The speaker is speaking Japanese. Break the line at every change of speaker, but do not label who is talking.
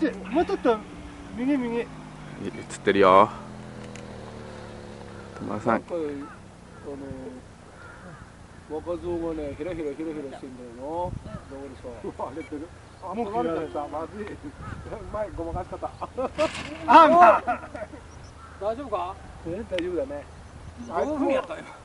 ちもうちょっと右。
映ってるよ。友田さん。
若造がね、ひらひらしてんだよな。だからさ、あれってる。もう切られた。まずい。前ごまかし方。
あ、まあ。
大丈夫か？大丈夫だね。
5分やったよ。